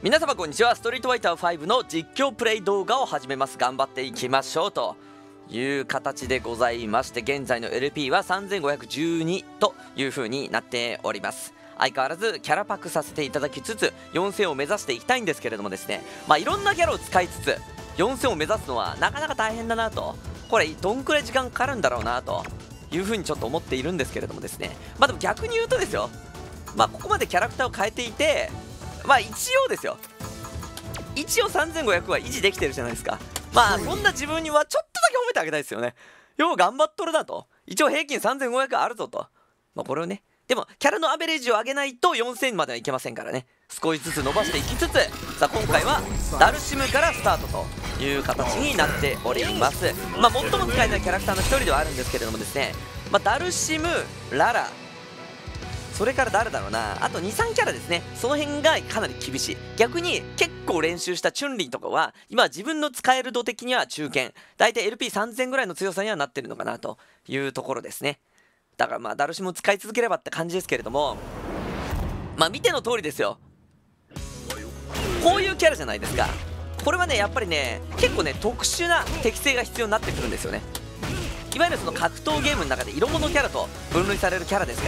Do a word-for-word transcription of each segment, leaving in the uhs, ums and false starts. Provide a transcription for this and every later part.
皆様こんにちは。ストリートファイターファイブの実況プレイ動画を始めます。頑張っていきましょうという形でございまして、現在の エルピー はさんぜんごひゃくじゅうにという風になっております。相変わらずキャラパクさせていただきつつよんせんを目指していきたいんですけれどもですね、まあいろんなキャラを使いつつよんせんを目指すのはなかなか大変だなと、これどんくらい時間かかるんだろうなという風にちょっと思っているんですけれどもですね、まあでも逆に言うとですよ、まあここまでキャラクターを変えていて、まあ一応ですよ、一応さんぜんごひゃくは維持できてるじゃないですか。まあそんな自分にはちょっとだけ褒めてあげたいですよね。よう頑張っとるなと、一応平均さんぜんごひゃくあるぞと、まあこれをね、でもキャラのアベレージを上げないとよんせんまではいけませんからね、少しずつ伸ばしていきつつ、さあ今回はダルシムからスタートという形になっております。まあ最も使えないキャラクターの一人ではあるんですけれどもですね、まあ、ダルシム、ララ、それから誰だろうな、あとにさんキャラですね、その辺がかなり厳しい。逆に結構練習したチュンリーとかは今自分の使える度的には中堅、大体 エルピーさんぜん ぐらいの強さにはなってるのかなというところですね。だからまあダルシムを使い続ければって感じですけれども、まあ見ての通りですよ、こういうキャラじゃないですか。これはねやっぱりね結構ね特殊な適性が必要になってくるんですよね。いわゆるその格闘ゲームの中で色物キャラと分類されるキャラですから、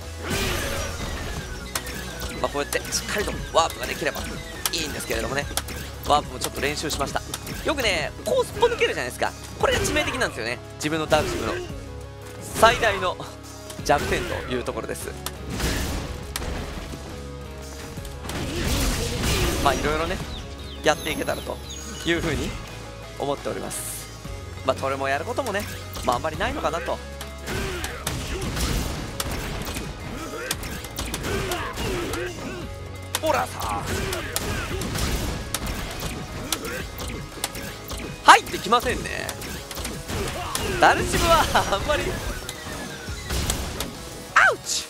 まあこうやってしっかりとワープができればいいんですけれどもね、ワープもちょっと練習しました。よくねこうすっぽ抜けるじゃないですか。これが致命的なんですよね、自分のダルシムの最大の弱点というところです。まあいろいろねやっていけたらというふうに思っております。まあそれもやることもね、まああんまりないのかなと。ほらさ入ってきませんね、ダルシムはあんまり。アウチ、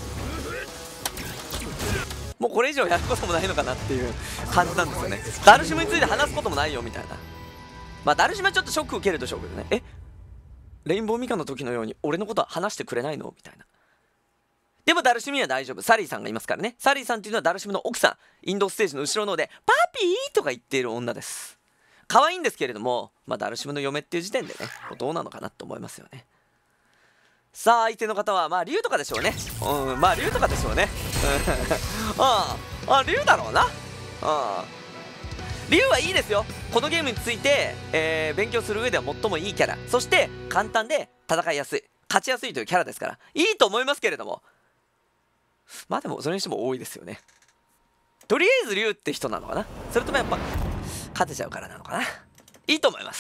もうこれ以上やることもないのかなっていう感じなんですよね。ダルシムについて話すこともないよみたいな。まあダルシムはちょっとショック受けるでしょうけどね、えレインボーミカの時のように俺のことは話してくれないのみたいな。でもダルシムには大丈夫、サリーさんがいますからね。サリーさんっていうのはダルシムの奥さん、インドステージの後ろの方でパピーとか言っている女です。可愛いんですけれども、まあダルシムの嫁っていう時点でねどうなのかなと思いますよね。さあ相手の方はまあ竜とかでしょうね。うん、まあ竜とかでしょうね。ああ、あ竜だろうな。ああ、竜はいいですよ。このゲームについて、えー、勉強する上では最もいいキャラ、そして簡単で戦いやすい、勝ちやすいというキャラですからいいと思いますけれども、まあでもそれにしても多いですよね。とりあえず竜って人なのかな、それともやっぱ勝てちゃうからなのかな。いいと思います。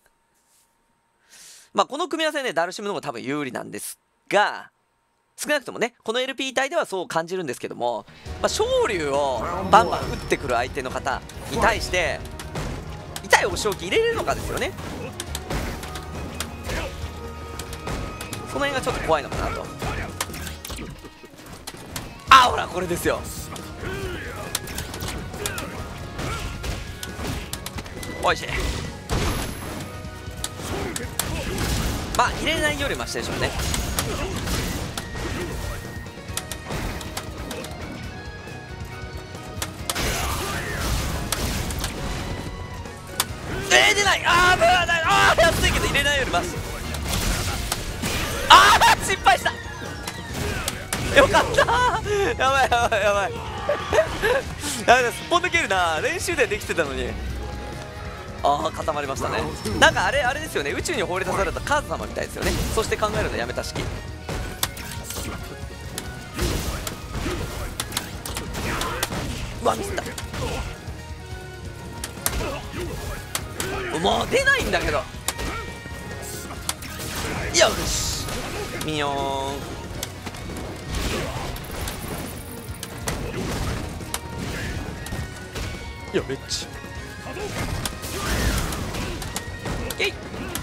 まあこの組み合わせね、ダルシムの方が多分有利なんですが、少なくともねこの エルピー 体ではそう感じるんですけども、まあ、昇竜をバンバン打ってくる相手の方に対して痛いお仕置き入れれるのかですよね。その辺がちょっと怖いのかなと。あ、ほらこれですよ。おいしい。まあ入れないよりましてでしょうね。えー、出ない。あー危ない。あー安いけど入れないよりマシ。あー失敗した。よかったー。やばいやばいやばい。やばい、すっぽん抜けるな。練習でできてたのに。ああ固まりましたね。なんかあれあれですよね、宇宙に放り出されたカーズ様みたいですよね。そして考えるのやめた式。うわミスった。もう出ないんだけど。よしミヨーン。いやめっちゃえい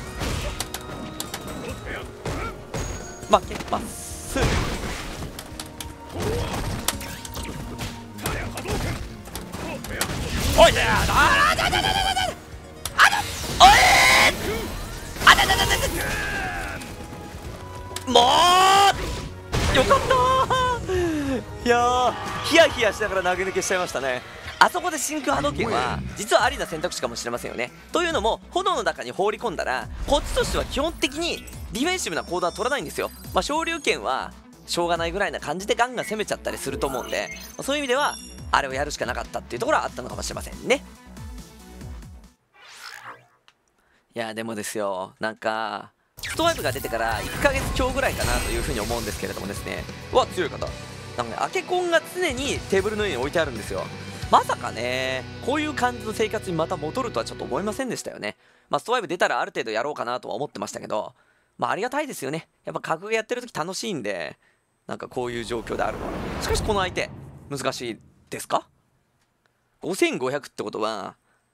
負けますおいでやあらだだだだだだあらおえーあだだだだだもうよかったー。いやーヒヤヒヤしながら投げ抜けしちゃいましたね。 あそこで真空波動拳は実はありな選択肢かもしれませんよね。というのも炎の中に放り込んだらこっちとしては基本的にディフェンシブな行動は取らないんですよ。まあ昇竜拳はしょうがないぐらいな感じでガンガン攻めちゃったりすると思うんで、そういう意味ではあれをやるしかなかったっていうところはあったのかもしれませんね。いやでもですよ、なんかストワイプが出てからいっかげつ強ぐらいかなというふうに思うんですけれどもですね、うわ強い方なんかね、アケコンが常にテーブルの上に置いてあるんですよ。まさかねこういう感じの生活にまた戻るとはちょっと思いませんでしたよね。まあストワイプ出たらある程度やろうかなとは思ってましたけど、まあありがたいですよね。やっぱ格ゲーやってる時楽しいんで、なんかこういう状況であるのは。しかしこの相手難しいですか。ごせんごひゃくってことは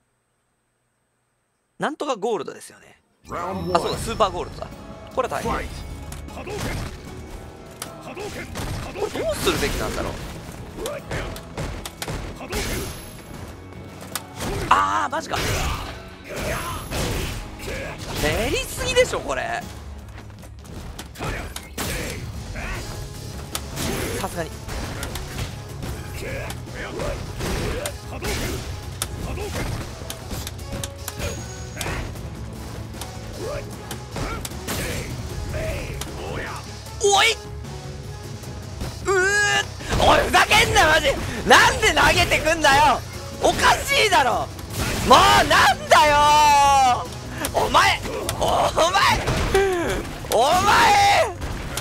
なんとかゴールドですよね。あ、そうだ、スーパーゴールドだ。これは大変。これどうするべきなんだろう。あーマジか、練りすぎでしょこれ、さすがに。おい、うー、おいふざけんなマジ、なんで投げてくんだよ、おかしいだろ、もうなんだよお前、お前お前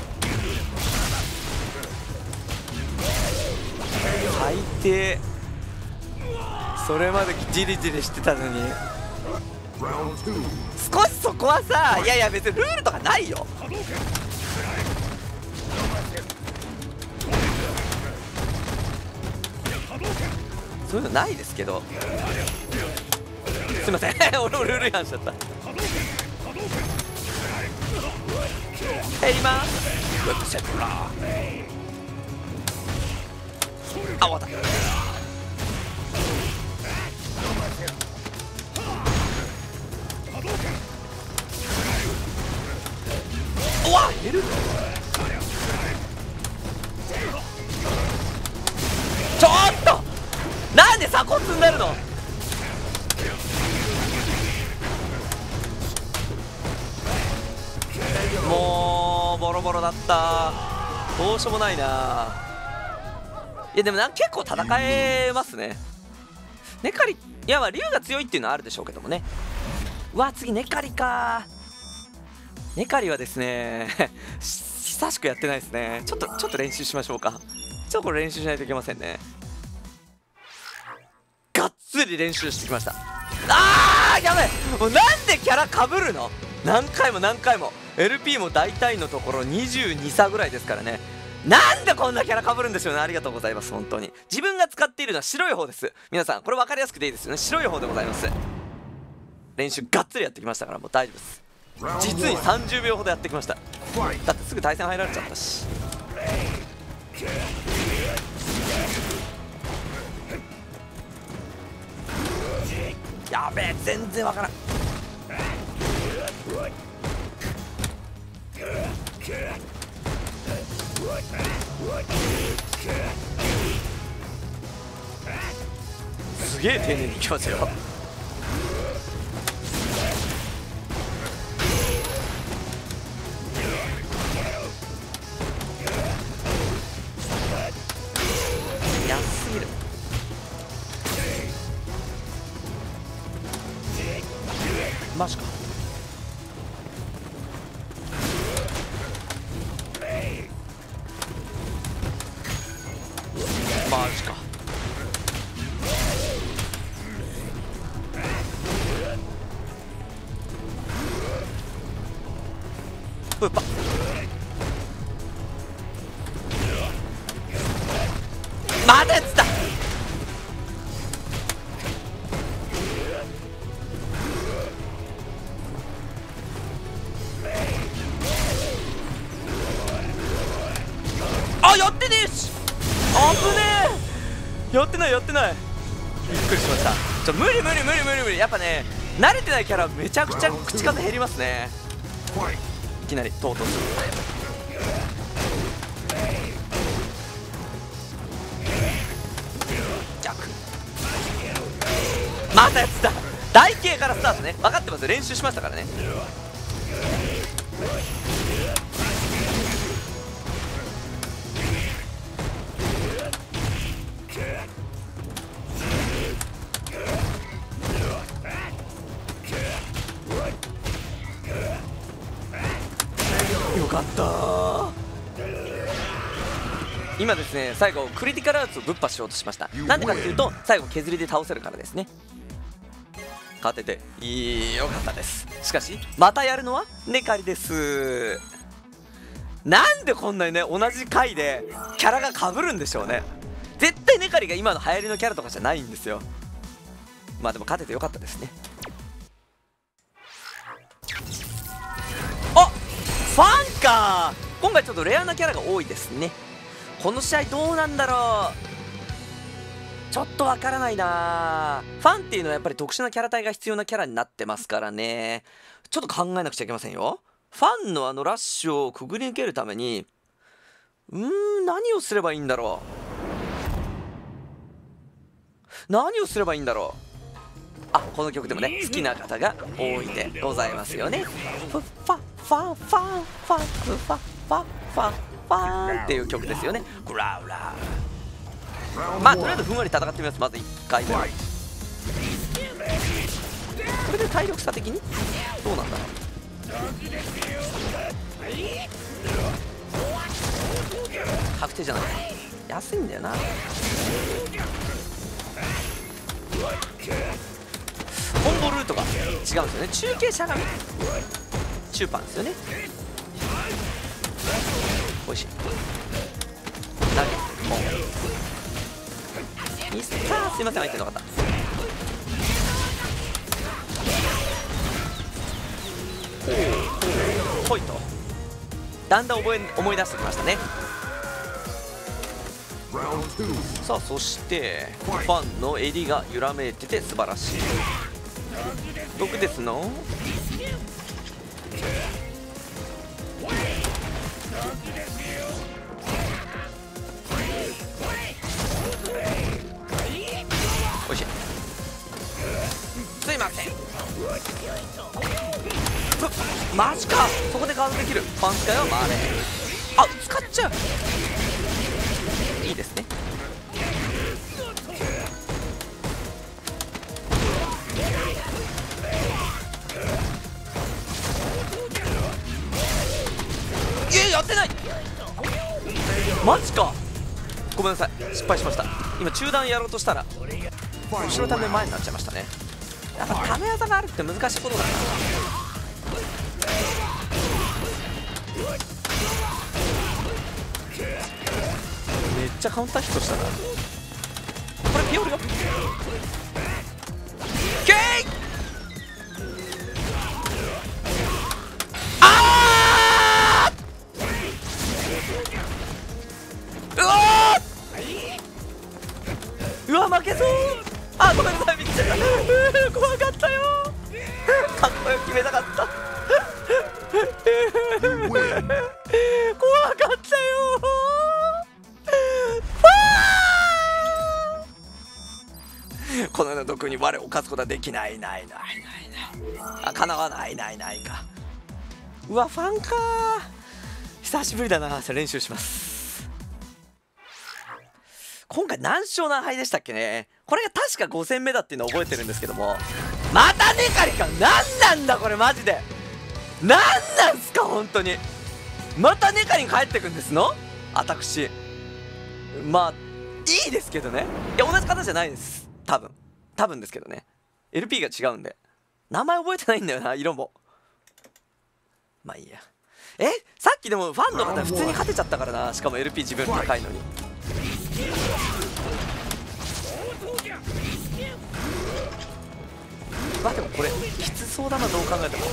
最低、それまでジリジリしてたのに。少しそこはさ、いやいや別にルールとかないよ。そういうのないですけど、すいません俺もルール違反しちゃった。減ります。ウェブセットラー、あ、終わった。うわ減る、ちょっとなんで鎖骨になるの。もうボロボロだった、どうしようもないな。いやでもなんか結構戦えますね。ネカリ、いやまあ竜が強いっていうのはあるでしょうけどもね。うわ次ネカリか。ネカリはですね久しくやってないですね。ちょっとちょっと練習しましょうか。ちょっとこれ練習しないといけませんね。がっつり練習してきました。あーやべえ、もうなんでキャラかぶるの、何回も何回も。 エルピー も大体のところにじゅうに差ぐらいですからね。なんでこんなキャラかぶるんでしょうね。ありがとうございます。本当に自分が使っているのは白い方です。皆さんこれ分かりやすくていいですよね。白い方でございます。練習がっつりやってきましたからもう大丈夫です。実にさんじゅうびょうほどやってきました。だってすぐ対戦入られちゃったし。やべえ全然わからん。すげえ丁寧にいきますよ。安すぎる。マジか。マジか。うっぱ待てっつった。あやってねえし、あぶねえ、やってないやってない、びっくりしました。ちょ無理無理無理無理無理、やっぱね慣れてないキャラめちゃくちゃ口数減りますね。いきなりとうとうする。弱またやつだ。台形からスタートね。分かってますよ、練習しましたからね。よかったー。今ですね、最後クリティカルアーツをぶっ破しようとしました。なんでかっていうと、最後削りで倒せるからですね。勝てていい、よかったです。しかしまたやるのはネカリです。なんでこんなにね、同じ回でキャラが被るんでしょうね。絶対ネカリが今の流行りのキャラとかじゃないんですよ。まあでも勝ててよかったですね。あ、ファンか。今回ちょっとレアなキャラが多いですね。この試合どうなんだろう、ちょっとわからないな。ファンっていうのはやっぱり特殊なキャラ体が必要なキャラになってますからね。ちょっと考えなくちゃいけませんよ。ファンのあのラッシュをくぐり抜けるためにうーん何をすればいいんだろう何をすればいいんだろう。あ、この曲でもね、好きな方が多いでございますよね。フッファファファファファファファファファっていう曲ですよね。グラウラー。まあとりあえずふんわり戦ってみます。まずいっかいめ。これで体力差的にどうなんだろう。確定じゃない、安いんだよな。コンボルートが違うんですよね。中継しゃがみ中パンですよね。おいしい。投げミスター、すいません、相手の方。ほいとだんだん覚え思い出してきましたね。さあそしてファンの襟が揺らめいてて素晴らしい。僕ですのおいしい。すいません。マジか、そこでガードできる。パン使いは回れ。あ、使っちゃう。いいですね。いや、やってない。マジか、ごめんなさい、失敗しました。今中段やろうとしたら後ろため前になっちゃいましたね。やっぱため技があるって難しいことだな。めっちゃカウンターヒットしたな。これピオルよ。ケイあーうわーうわ負けそう。あ、ごめんなさい、見つけた。怖かったよ。かっこよく決めたかった怖かったよ。このような毒に我を犯すことはできない。ないないないない。あ、かなわないないないか。うわ、ファンか。久しぶりだな。練習します。今回何勝何敗でしたっけね。これが確かご戦目だっていうのを覚えてるんですけども、またネカリか。何なんだこれマジで。何なんすか本当に。またネカリに帰ってくんですの私。まあいいですけどね。いや同じ方じゃないです、多分多分ですけどね。 エルピー が違うんで名前覚えてないんだよな、色も。まあいいや。え、さっきでもファンの方普通に勝てちゃったからな。しかも エルピー 自分高いのに。まあでもこれきつそうだな、どう考えても。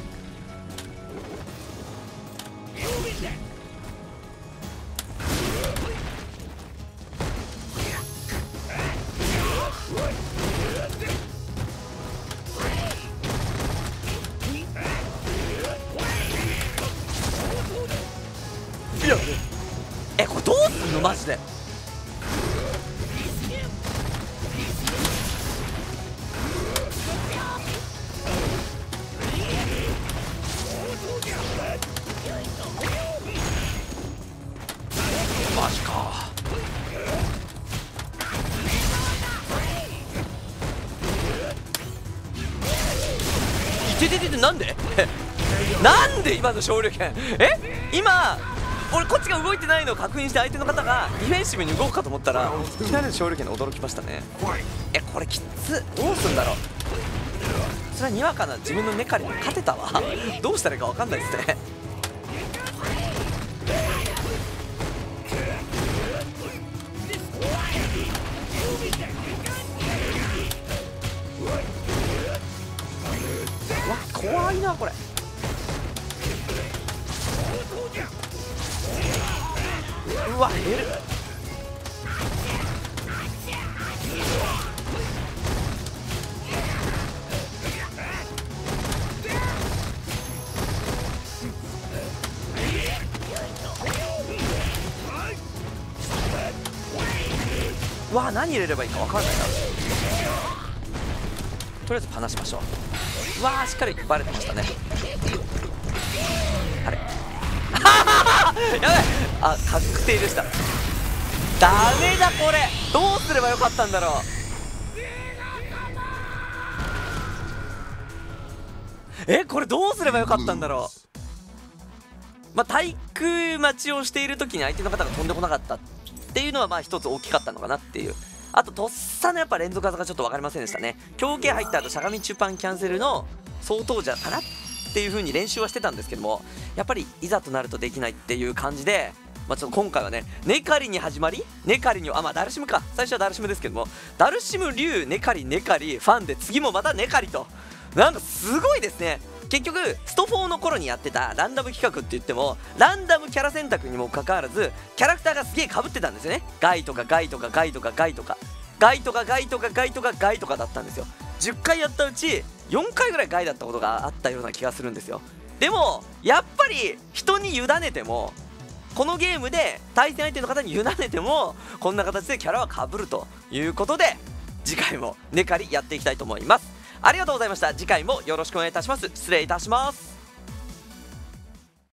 いや、え、これどうすんのマジで。 てててて、なんでなんで今の勝利権、え今俺こっちが動いてないのを確認して相手の方がディフェンシブに動くかと思ったらいきなりの勝利権で驚きましたね。えこれきつ、どうすんだろう。それはにわかな自分のメカリに勝てたわどうしたらいいか分かんないですね。うわ怖いなこれ。うわ減る。うわ何入れればいいか分かんないな。とりあえず離しましょう。うわーしっかりバレてましたね。あれやばい、あ確定でした。ダメだこれ、どうすればよかったんだろう。えこれどうすればよかったんだろう。まあ体育待ちをしている時に相手の方が飛んでこなかったっていうのはまあ一つ大きかったのかなっていう。あととっさのやっぱ連続技がちょっと分かりませんでしたね。強形入った後しゃがみ中パンキャンセルの相当じゃかなっていう風に練習はしてたんですけども、やっぱりいざとなるとできないっていう感じで、まあ、ちょっと今回はねネカリに始まりネカリにあまあダルシムか、最初はダルシムですけどもダルシム竜ネカリネカリファンで次もまたネカリと、なんかすごいですね。結局ストフォーの頃にやってたランダム企画って言ってもランダムキャラ選択にもかかわらずキャラクターがすげえかぶってたんですよね。ガイとかガイとかガイとかガイとかガイとかガイとかガイとかガイとかだったんですよ。じゅっかいやったうちよんかいぐらいガイだったことがあったような気がするんですよ。でもやっぱり人に委ねても、このゲームで対戦相手の方に委ねてもこんな形でキャラはかぶるということで、次回もネカリやっていきたいと思います。ありがとうございました。次回もよろしくお願いいたします。失礼いたします。